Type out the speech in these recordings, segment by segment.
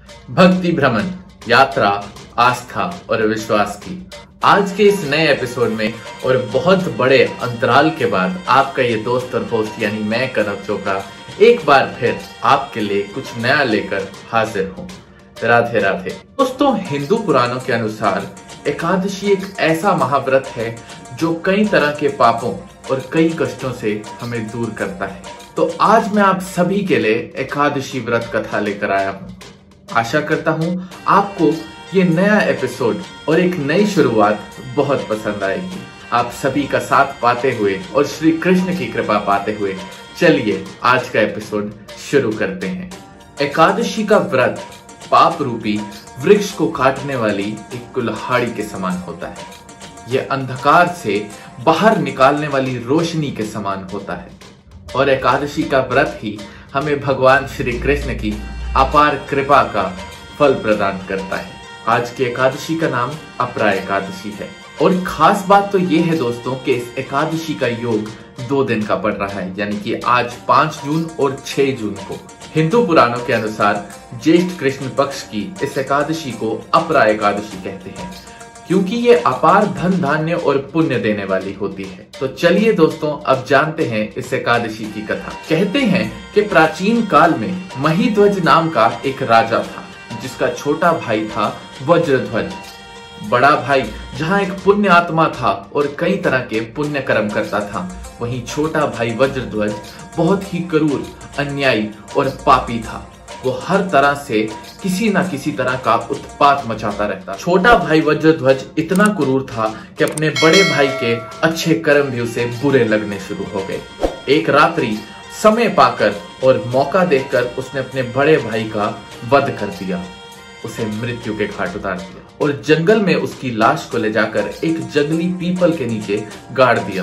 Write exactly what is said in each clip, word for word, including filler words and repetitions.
भक्ति भ्रमण, यात्रा, आस्था और विश्वास की आज के इस नए एपिसोड में और बहुत बड़े अंतराल के बाद आपका ये दोस्त और होस्ट यानी मैं कनव चोपड़ा एक बार फिर आपके लिए कुछ नया लेकर हाजिर हूँ। राधे राधे। दोस्तों, हिंदू पुराणों के अनुसार एकादशी एक ऐसा महाव्रत है जो कई तरह के पापों और कई कष्टों से हमें दूर करता है। तो आज मैं आप सभी के लिए एकादशी व्रत कथा लेकर आया हूँ। आशा करता हूँ आपको ये नया एपिसोड और एक नई शुरुआत बहुत पसंद आएगी। आप सभी का साथ पाते हुए और श्री कृष्ण की कृपा पाते हुए चलिए आज का एपिसोड शुरू करते हैं। एकादशी का व्रत पाप रूपी वृक्ष को काटने वाली एक कुल्हाड़ी के समान होता है। यह अंधकार से बाहर निकालने वाली रोशनी के समान होता है और एकादशी का व्रत ही हमें भगवान श्री कृष्ण की अपार कृपा का फल प्रदान करता है। आज की एकादशी का नाम अपरा एकादशी है और खास बात तो ये है दोस्तों कि इस एकादशी का योग दो दिन का पड़ रहा है, यानी कि आज पांच जून और छह जून को। हिंदू पुराणों के अनुसार ज्येष्ठ कृष्ण पक्ष की इस एकादशी को अपरा एकादशी कहते हैं क्योंकि ये अपार धन धान्य और पुण्य देने वाली होती है। तो चलिए दोस्तों, अब जानते हैं इस एकादशी की कथा। कहते हैं कि प्राचीन काल में महीध्वज नाम का एक राजा था जिसका छोटा भाई था वज्रध्वज। बड़ा भाई जहाँ एक पुण्य आत्मा था और कई तरह के पुण्य कर्म करता था, वहीं छोटा भाई वज्रध्वज बहुत ही क्रूर, अन्यायी और पापी था। वो हर तरह से किसी न किसी तरह का उत्पात मचाता रहता। छोटा भाई वज्रध्वज इतना क्रूर था कि अपने बड़े भाई के अच्छे कर्म भी उसे बुरे लगने शुरू हो गए। एक रात्रि समय पाकर और मौका देखकर उसने अपने बड़े भाई का वध कर दिया, उसे मृत्यु के घाट उतार दिया और जंगल में उसकी लाश को ले जाकर एक जंगली पीपल के नीचे गाड़ दिया।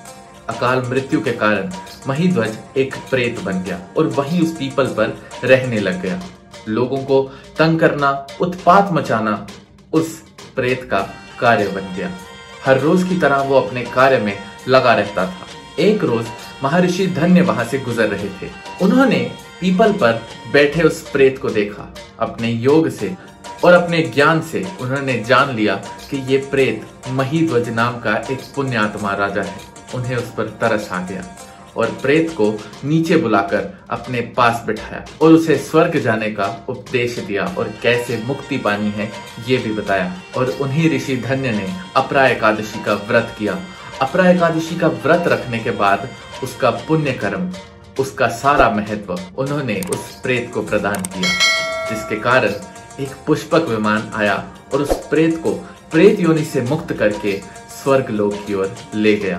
अकाल मृत्यु के कारण महीध्वज एक प्रेत बन गया और वहीं उस पीपल पर रहने लग गया। लोगों को तंग करना, उत्पात मचाना उस प्रेत का कार्य बन गया। हर रोज की तरह वो अपने कार्य में लगा रहता था। एक रोज महर्षि धन्य वहां से गुजर रहे थे। उन्होंने पीपल पर बैठे उस प्रेत को देखा। अपने योग से और अपने ज्ञान से उन्होंने जान लिया कि ये प्रेत महीध्वज नाम का एक पुण्यात्मा राजा है। उन्हें उस पर तरस आ गया और प्रेत को नीचे बुलाकर अपने पास बिठाया और उसे स्वर्ग जाने का उपदेश दिया और कैसे मुक्ति पानी है ये भी बताया। और उन्हीं ऋषि धन्य ने अपरा एकादशी का व्रत किया। अपरा एकादशी का व्रत रखने के बाद उसका पुण्य कर्म, उसका सारा महत्व उन्होंने उस प्रेत को प्रदान किया, जिसके कारण एक पुष्पक विमान आया और उस प्रेत को प्रेत योनि से मुक्त करके स्वर्ग लोक की ओर ले गया।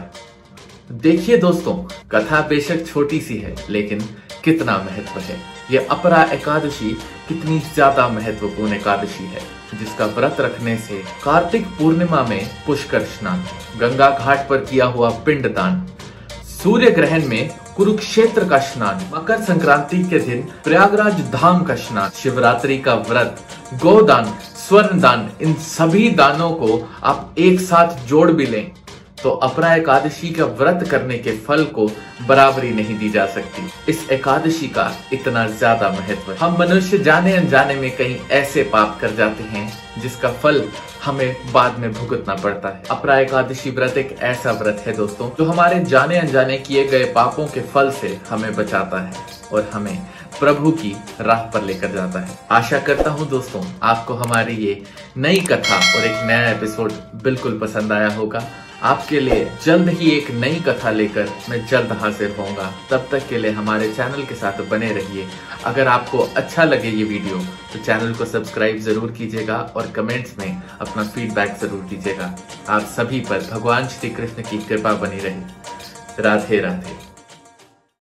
देखिए दोस्तों, कथा बेशक छोटी सी है लेकिन कितना महत्व है। यह अपरा एकादशी कितनी ज्यादा महत्वपूर्ण एकादशी है, जिसका व्रत रखने से कार्तिक पूर्णिमा में पुष्कर स्नान, गंगा घाट पर किया हुआ पिंडदान, सूर्य ग्रहण में कुरुक्षेत्र का स्नान, मकर संक्रांति के दिन प्रयागराज धाम का स्नान, शिवरात्रि का व्रत, गोदान, स्वर्ण दान, इन सभी दानों को आप एक साथ जोड़ भी लें तो अपरा एकादशी का व्रत करने के फल को बराबरी नहीं दी जा सकती। इस एकादशी का इतना ज्यादा महत्व है। हम मनुष्य जाने अनजाने में कहीं ऐसे पाप कर जाते हैं जिसका फल हमें बाद में भुगतना पड़ता है। अपरा एकादशी व्रत एक ऐसा व्रत है दोस्तों जो हमारे जाने अनजाने किए गए पापों के फल से हमें बचाता है और हमें प्रभु की राह पर लेकर जाता है। आशा करता हूँ दोस्तों आपको हमारी ये नई कथा और एक नया एपिसोड बिल्कुल पसंद आया होगा। आपके लिए जल्द ही एक नई कथा लेकर मैं जल्द हाजिर होऊंगा। तब तक के लिए हमारे चैनल के साथ बने रहिए। अगर आपको अच्छा लगे ये वीडियो तो चैनल को सब्सक्राइब जरूर कीजिएगा और कमेंट्स में अपना फीडबैक जरूर दीजिएगा। आप सभी पर भगवान श्री कृष्ण की कृपा बनी रहे। राधे राधे।